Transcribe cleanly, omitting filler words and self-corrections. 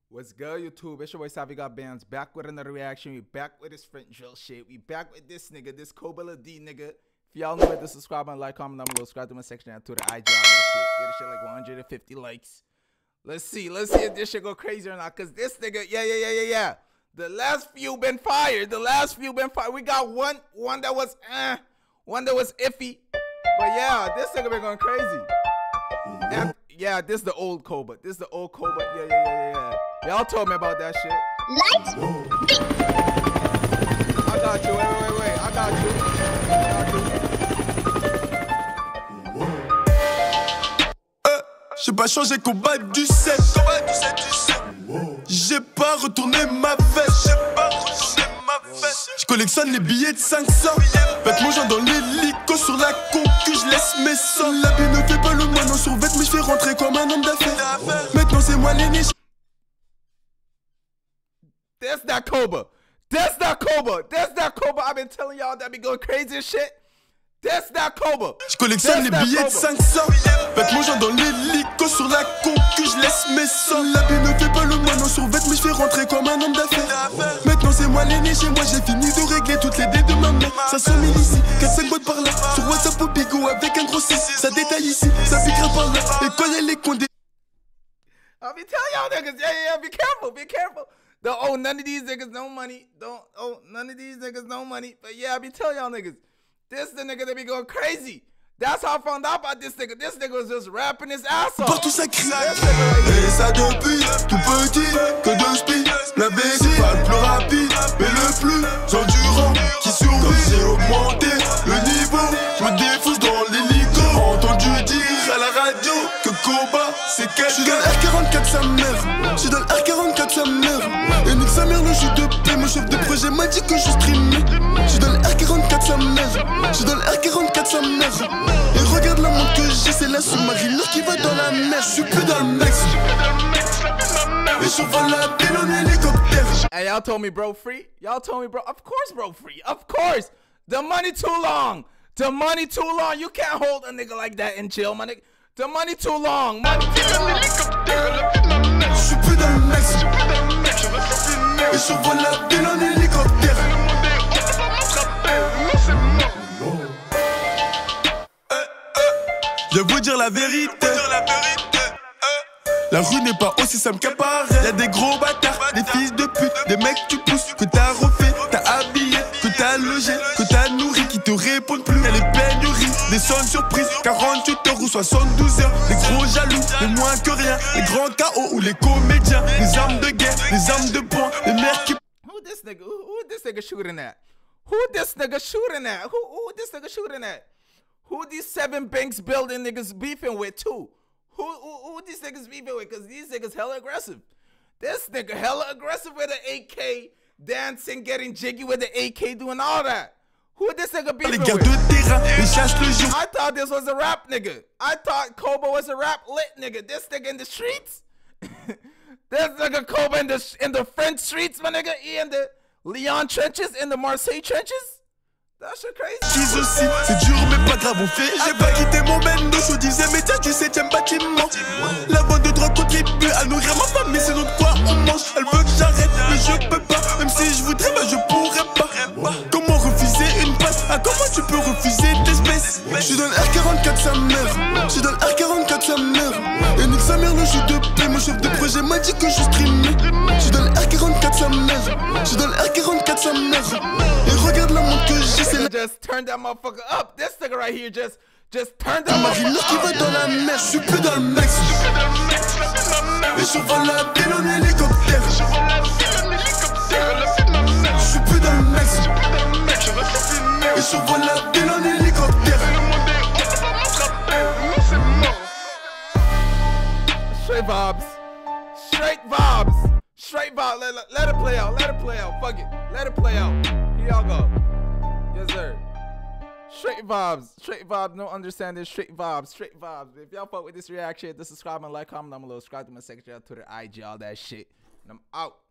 What's good, YouTube? It's your boy Savvy Got Bands, back with another reaction. We back with this French drill shit. We back with this nigga, this Cobra D nigga. If y'all know it, to subscribe and like, comment down below. Subscribe to my section and to the IG, all that shit. Get this shit like 150 likes. Let's see if this shit go crazy or not. Cause this nigga, yeah. The last few been fired. We got one that was one that was iffy. But yeah, this nigga been going crazy. And yeah, this is the old Cobra. Yeah. Y'all told me about that shit. Lights. I got you. Wait. I got you. J'ai pas changé combat du 7. J'ai pas retourné ma veste. Je collectionne les billets de 500. Pète mon genre dans l'hélico sur la concu, je laisse mes sangs. La vie ne fait pas le moine en survêt, mais je fais rentrer comme un homme d'affaires. Maintenant c'est moi l'aîné. That's that Cobra. I've been telling y'all that be going crazy as shit. That's that Cobra. Je collectionne les billets de 500. Pète mon genre dans l'hélico sur la concu, je laisse mes sangs. La vie ne fait pas le moine en survêt, mais je fais rentrer comme un homme d'affaires. Maintenant c'est moi l'aîné, chez moi j'ai fini de régler toutes les dettes de ma mère. Ça sonne ici, 4-5 boîtes par là. Sur WhatsApp au bigot avec un gros 6. Ça détaille ici, ça piquera par là. Et quand y'a les condés. I'll be telling y'all niggas, yeah, be careful. Don't owe none of these niggas no money. But yeah, I be telling y'all niggas, this the nigga that be going crazy. That's how I found out about this nigga. This nigga was just rapping his ass off. Partout ça crie. Et ça depuis tout petit que de speed. La baisse c'est pas le plus rapide, mais le plus endurant qui survit. Comme j'ai augmenté le niveau, je me défonce dans l'hélico. Entendu dire à la radio que Cobra c'est quelqu'un. J'suis dans le R44 sa mère. Et nique sa mère le jeu de paix. Mon chef de projet m'a dit que je streamais. J'suis dans le R44 sa mère. Et regarde la montre que j'ai, c'est la sous-marine qui va dans la mer. J'suis plus dans le mec. Et j'envole la ville en hélicoptère. Hey, y'all told me bro free. Of course bro free. The money too long. You can't hold a nigga like that in jail, my nigga. The money too long. J'suis plus dans le mec. Et j'envole la ville en hélicoptère. Je vais vous dire la vérité. La rue n'est pas aussi simple qu'elle paraît. Y'a des gros bâtards, des fils de pute, des mecs tu pousses, que t'as refait, t'as habillé, que t'as logé, que t'as nourri, qui te répondent plus. Y'a les pénuries, des sonnes surprises, 48 heures ou 72 heures. Les gros jaloux, les moins que rien, les grands KO ou les comédiens, les armes de guerre, les armes de poing, les mères qui. Who this nigga shooting at? Who these 7 banks building niggas beefing with too? Who these niggas beefing with? Cause these niggas hella aggressive. This nigga hella aggressive with an AK, dancing, getting jiggy with the AK, doing all that. Who this nigga beefing with? I thought this was a rap nigga. I thought Cobra was a rap lit nigga. This nigga in the streets? This nigga Cobra in the French streets, my nigga? He in the Lyon trenches, in the Marseille trenches? That shit crazy. Aussi, c'est dur mais pas grave on fait. J'ai pas quitté mon bendo, je disais métier du 7ème bâtiment. La vente de drogue contribue à nourrir ma famille, c'est donc quoi on mange. Elle veut que j'arrête mais je peux pas. Même si je voudrais bah je pourrais pas. Comment refuser une passe? Ah comment tu peux refuser d'espèces? J'suis dans le R44 sa mère. Et nique sa mère le jeu de paix. Mon chef de projet m'a dit que je streamais. J'suis dans le R44 sa mère. Et regarde la montre que j'ai. Just turn that motherfucker up. This nigga right here just turn that motherfucker up. Qui va dans la mer, j'suis plus dans le mec. Et j'envole la ville en hélicoptère. J'suis plus dans le mec. Et j'envole la ville en hélicoptère. Straight vibes. Let it play out. Fuck it. Let it play out. Here y'all go. Yes, sir. Straight vibes. No understanding. Straight vibes. If y'all fuck with this reaction, hit the subscribe and like, comment down below. Subscribe to my section, Twitter, IG, all that shit. And I'm out.